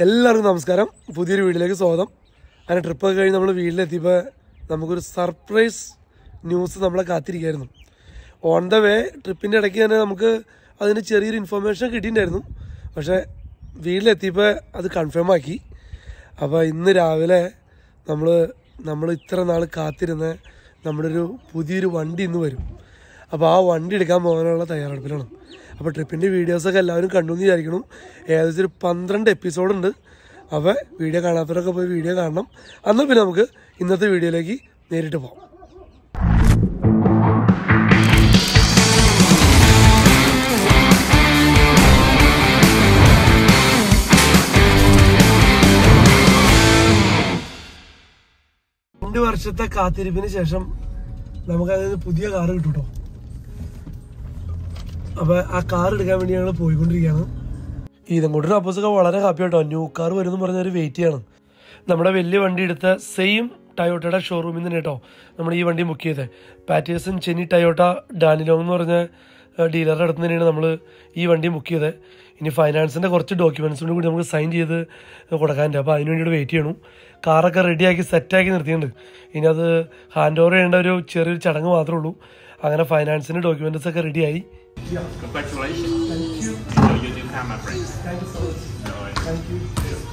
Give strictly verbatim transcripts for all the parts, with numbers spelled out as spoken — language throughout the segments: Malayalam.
എല്ലാവർക്കും നമസ്കാരം. പുതിയൊരു വീട്ടിലേക്ക് സ്വാഗതം. അങ്ങനെ ട്രിപ്പൊക്കെ കഴിഞ്ഞ് നമ്മൾ വീട്ടിലെത്തിയപ്പോൾ നമുക്കൊരു സർപ്രൈസ് ന്യൂസ് നമ്മളെ കാത്തിരിക്കുകയായിരുന്നു. ഓൺ ദ വേ ട്രിപ്പിൻ്റെ ഇടയ്ക്ക് തന്നെ നമുക്ക് അതിന് ചെറിയൊരു ഇൻഫർമേഷൻ കിട്ടിയിട്ടുണ്ടായിരുന്നു. പക്ഷേ വീട്ടിലെത്തിയപ്പോൾ അത് കൺഫേം ആക്കി. അപ്പോൾ ഇന്ന് രാവിലെ നമ്മൾ നമ്മൾ ഇത്ര നാൾ കാത്തിരുന്ന നമ്മുടെ ഒരു പുതിയൊരു വണ്ടി ഇന്ന് വരും. അപ്പോൾ ആ വണ്ടി എടുക്കാൻ പോകാനുള്ള തയ്യാറെടുപ്പിലാണ്. അപ്പോൾ ട്രിപ്പിൻ്റെ വീഡിയോസൊക്കെ എല്ലാവരും കണ്ടു എന്ന് വിചാരിക്കണം. ഏകദേശം ഒരു പന്ത്രണ്ട് എപ്പിസോഡുണ്ട്. അപ്പോൾ വീഡിയോ കാണാത്തവരൊക്കെ പോയി വീഡിയോ കാണണം. എന്നാൽ പിന്നെ നമുക്ക് ഇന്നത്തെ വീഡിയോയിലേക്ക് നേരിട്ട് പോകാം. രണ്ട് വർഷത്തെ കാത്തിരിപ്പിന് ശേഷം നമുക്കതിന് പുതിയ കാറ് കിട്ടും കേട്ടോ. അപ്പോൾ ആ കാർ എടുക്കാൻ വേണ്ടി ഞങ്ങൾ പോയിക്കൊണ്ടിരിക്കുകയാണ്. ഇതങ്ങോട്ടൊരു അപ്പോസൊക്കെ വളരെ ഹാപ്പി കേട്ടോ. ന്യൂ കാർ വരുമെന്ന് പറഞ്ഞൊരു വെയിറ്റ് ചെയ്യണം. നമ്മുടെ വലിയ വണ്ടി എടുത്ത സെയിം ടയോട്ടയുടെ ഷോറൂമിൽ നിന്ന് കേട്ടോ നമ്മൾ ഈ വണ്ടി ബുക്ക് ചെയ്തത്. പാറ്റേഴ്സൺ ചെന്നി ടയോട്ട ഡാനിലോങ് എന്ന് പറഞ്ഞ ഡീലറുടെ അടുത്ത് തന്നെയാണ് നമ്മൾ ഈ വണ്ടി ബുക്ക് ചെയ്തത്. ഇനി ഫൈനാൻസിൻ്റെ കുറച്ച് ഡോക്യുമെൻറ്റ്സിനും കൂടി നമുക്ക് സൈൻ ചെയ്ത് കൊടുക്കാനുണ്ട്. അപ്പോൾ അതിന് വേണ്ടിയിട്ട് വെയിറ്റ് ചെയ്യണം. കാറൊക്കെ റെഡിയാക്കി സെറ്റാക്കി നിർത്തിയിട്ടുണ്ട്. ഇനി അത് ഹാൻഡ് ഓവർ ചെയ്യേണ്ട ഒരു ചെറിയൊരു ചടങ്ങ് മാത്രമേ ഉള്ളൂ. അങ്ങനെ ഫൈനാൻസിൻ്റെ ഡോക്യുമെൻറ്റ്സ് ഒക്കെ റെഡിയായി. Yeah. Congratulations. Thank you. Enjoy your new car, my friend. Thank you so much. No, Thank you.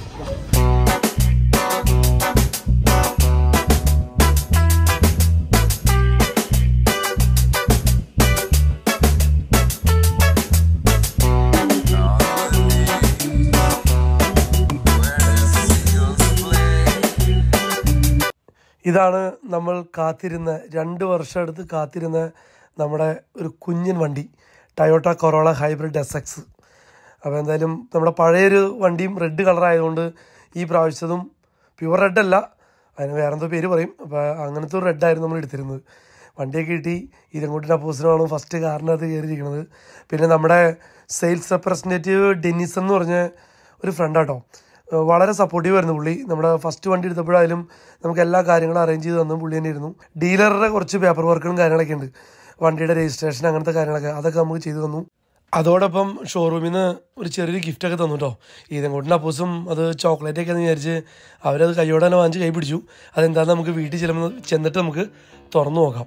ഇതാണ് നമ്മൾ കാത്തിരുന്ന രണ്ട് വർഷം എടുത്ത് കാത്തിരുന്ന നമ്മുടെ ഒരു കുഞ്ഞൻ വണ്ടി, Toyota Corolla hybrid S X. അപ്പോൾ എന്തായാലും നമ്മുടെ പഴയൊരു വണ്ടിയും റെഡ് കളറായതുകൊണ്ട് ഈ പ്രാവശ്യത്തും പ്യുവർ റെഡല്ല, അതിന് വേറെ എന്തോ പേര് പറയും. അപ്പോൾ അങ്ങനത്തെ ഒരു റെഡായിരുന്നു നമ്മൾ എടുത്തിരുന്നത്. വണ്ടിയൊക്കെ കിട്ടി. ഇരങ്ങോട്ടിൻ്റെ അപ്പോസിനാണ് ഫസ്റ്റ് കാറിനകത്ത് കയറിയിരിക്കുന്നത്. പിന്നെ നമ്മുടെ സെയിൽസ് റെപ്രസെൻറ്റേറ്റീവ് ഡെന്നിസൺ എന്ന് പറഞ്ഞ ഒരു ഫ്രണ്ടാട്ടോ. വളരെ സപ്പോർട്ടീവ് ആയിരുന്നു പുള്ളി. നമ്മുടെ ഫസ്റ്റ് വണ്ടി എടുത്തപ്പോഴായാലും നമുക്ക് എല്ലാ കാര്യങ്ങളും അറേഞ്ച് ചെയ്ത് തന്നു പുള്ളി തന്നെ ഇരുന്നു. ഡീലറുടെ കുറച്ച് പേപ്പർ വർക്കുകളും കാര്യങ്ങളൊക്കെ ഉണ്ട്, വണ്ടിയുടെ രജിസ്ട്രേഷൻ അങ്ങനത്തെ കാര്യങ്ങളൊക്കെ, അതൊക്കെ നമുക്ക് ചെയ്തു തന്നു. അതോടൊപ്പം ഷോറൂമിൽ നിന്ന് ഒരു ചെറിയൊരു ഗിഫ്റ്റൊക്കെ തന്നു കേട്ടോ. ഇതങ്ങോട്ടിൻ്റെ അപ്പോസും അത് ചോക്ലേറ്റൊക്കെ എന്ന് വിചാരിച്ച് അവരത് കൈയോടെ തന്നെ വാങ്ങിച്ച് കൈ പിടിച്ചു. അതെന്താണെന്ന് നമുക്ക് വീട്ടിൽ ചെല്ലുമ്പോൾ ചെന്നിട്ട് നമുക്ക് തുറന്നു നോക്കാം.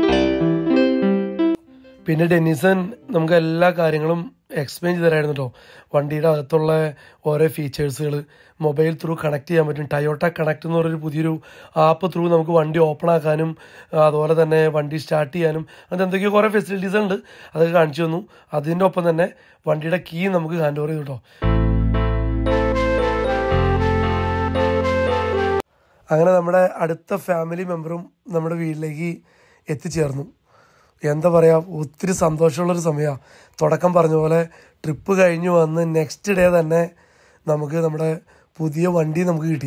പിന്നെ ഡെന്നിസൺ നമുക്ക് എല്ലാ കാര്യങ്ങളും എക്സ്പ്ലെയിൻ ചെയ്ത് തരായിരുന്നു കേട്ടോ. വണ്ടിയുടെ അകത്തുള്ള ഓരോ ഫീച്ചേഴ്സുകൾ മൊബൈൽ ത്രൂ കണക്ട് ചെയ്യാൻ പറ്റും. ടയോട്ട കണക്ട് എന്ന് പറഞ്ഞൊരു പുതിയൊരു ആപ്പ് ത്രൂ നമുക്ക് വണ്ടി ഓപ്പൺ ആക്കാനും അതുപോലെ തന്നെ വണ്ടി സ്റ്റാർട്ട് ചെയ്യാനും അങ്ങനത്തെ എന്തൊക്കെയോ കുറേ ഫെസിലിറ്റീസ് ഉണ്ട്. അതൊക്കെ കാണിച്ചു തന്നു. അതിൻ്റെ ഒപ്പം തന്നെ വണ്ടിയുടെ കീ നമുക്ക് ഹാൻഡ് ഓവർ ചെയ്തു കേട്ടോ. അങ്ങനെ നമ്മുടെ അടുത്ത ഫാമിലി മെമ്പറും നമ്മുടെ വീട്ടിലേക്ക് എത്തിച്ചേർന്നു. എന്താ പറയുക, ഒത്തിരി സന്തോഷമുള്ളൊരു സമയമാണ്. തുടക്കം പറഞ്ഞ പോലെ ട്രിപ്പ് കഴിഞ്ഞ് വന്ന് നെക്സ്റ്റ് ഡേ തന്നെ നമുക്ക് നമ്മുടെ പുതിയ വണ്ടി നമുക്ക് കിട്ടി.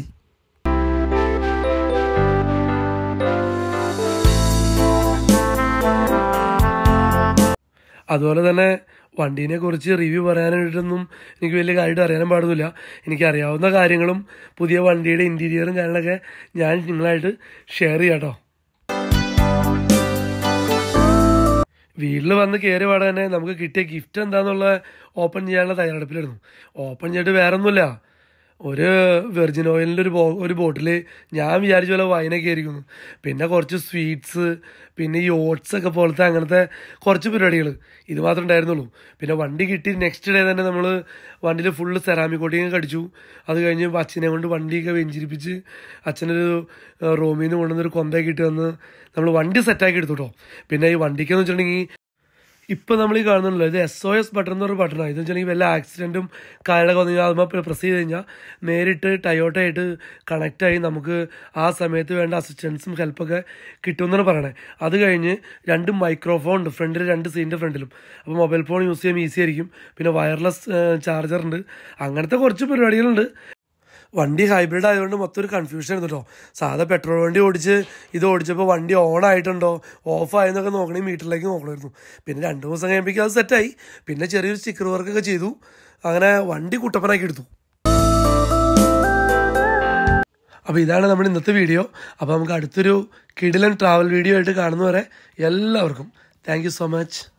അതുപോലെ തന്നെ വണ്ടീനെ കുറിച്ച് റിവ്യൂ പറയാനായിട്ടൊന്നും എനിക്ക് വലിയ കാര്യമായിട്ട് അറിയാനും പാടുന്നില്ല. എനിക്കറിയാവുന്ന കാര്യങ്ങളും പുതിയ വണ്ടിയുടെ ഇൻറ്റീരിയറും കാര്യങ്ങളൊക്കെ ഞാൻ നിങ്ങളായിട്ട് ഷെയർ ചെയ്യാം കേട്ടോ. വീട്ടിൽ വന്ന് കയറി പാടാൻ തന്നെ നമുക്ക് കിട്ടിയ ഗിഫ്റ്റ് എന്താണെന്നുള്ള ഓപ്പൺ ചെയ്യാനുള്ള തയ്യാറെടുപ്പിലായിരുന്നു. ഓപ്പൺ ചെയ്തിട്ട് വേറെ ഒന്നുമില്ല, ഒരു വെർജിൻ ഓയിലിൻ്റെ ഒരു ബോ ഒരു ബോട്ടിൽ ഞാൻ വിചാരിച്ച പോലെ വൈനൊക്കെ ആയിരിക്കുന്നു. പിന്നെ കുറച്ച് സ്വീറ്റ്സ്, പിന്നെ ഈ ഓട്സ് ഒക്കെ പോലത്തെ അങ്ങനത്തെ കുറച്ച് പരിപാടികൾ, ഇത് മാത്രമേ ഉണ്ടായിരുന്നുള്ളൂ. പിന്നെ വണ്ടി കിട്ടി നെക്സ്റ്റ് ഡേ തന്നെ നമ്മൾ വണ്ടിയിൽ ഫുള്ള് സെറാമിക് കോട്ടിങ് ഒക്കെ അടിച്ചു. അത് കഴിഞ്ഞ് അച്ഛനെ കൊണ്ട് വണ്ടിയൊക്കെ വെഞ്ചിരിപ്പിച്ച് അച്ഛനൊരു റൂമിൽ നിന്ന് കൊണ്ടുവന്നൊരു കൊന്തയൊക്കെ ഇട്ട് വന്ന് നമ്മൾ വണ്ടി സെറ്റാക്കി എടുത്തു കേട്ടോ. പിന്നെ ഈ വണ്ടിക്കെന്ന് വെച്ചിട്ടുണ്ടെങ്കിൽ ഇപ്പം നമ്മൾ ഈ കാണുന്നുണ്ടല്ലോ, ഇത് എസ് ഒ എസ് ബട്ടൺ എന്ന് പറഞ്ഞ ബട്ടണാണ്. ഇതെന്ന് വെച്ചിട്ടുണ്ടെങ്കിൽ വല്ല ആക്സിഡൻറ്റും കാര്യങ്ങളൊക്കെ വന്നു കഴിഞ്ഞാൽ അതുമ്പോൾ പ്രസ് ചെയ്ത് കഴിഞ്ഞാൽ നേരിട്ട് ടയോട്ടയായിട്ട് കണക്റ്റായി നമുക്ക് ആ സമയത്ത് വേണ്ട അസിസ്റ്റൻസും ഹെൽപ്പൊക്കെ കിട്ടുമെന്നാണ് പറയണേ. അത് കഴിഞ്ഞ് രണ്ട് മൈക്രോഫോൺ ഉണ്ട് ഫ്രണ്ടിൽ, രണ്ട് സീറ്റിൻ്റെ ഫ്രണ്ടിലും. അപ്പോൾ മൊബൈൽ ഫോൺ യൂസ് ചെയ്യാൻ ഈസി ആയിരിക്കും. പിന്നെ വയർലെസ് ചാർജറുണ്ട്. അങ്ങനത്തെ കുറച്ച് പരിപാടികളുണ്ട്. വണ്ടി ഹൈബ്രിഡ് ആയതുകൊണ്ട് മൊത്തം ഒരു കൺഫ്യൂഷൻ ആയിരുന്നു കേട്ടോ. സാധാ പെട്രോൾ വണ്ടി ഓടിച്ച് ഇത് ഓടിച്ചപ്പോൾ വണ്ടി ഓൺ ആയിട്ടുണ്ടോ ഓഫ് ആയെന്നൊക്കെ നോക്കണമെങ്കിൽ മീറ്ററിലേക്ക് നോക്കണമായിരുന്നു. പിന്നെ രണ്ട് ദിവസം കഴിയുമ്പോഴേക്കും അത് സെറ്റായി. പിന്നെ ചെറിയൊരു സ്റ്റിക്കർ വർക്കൊക്കെ ചെയ്തു. അങ്ങനെ വണ്ടി കുട്ടപ്പനാക്കി എടുത്തു. അപ്പോൾ ഇതാണ് നമ്മുടെ ഇന്നത്തെ വീഡിയോ. അപ്പോൾ നമുക്ക് അടുത്തൊരു കിടിലൻ ട്രാവൽ വീഡിയോ ആയിട്ട് കാണുന്നവരെ എല്ലാവർക്കും താങ്ക് യു സോ മച്ച്.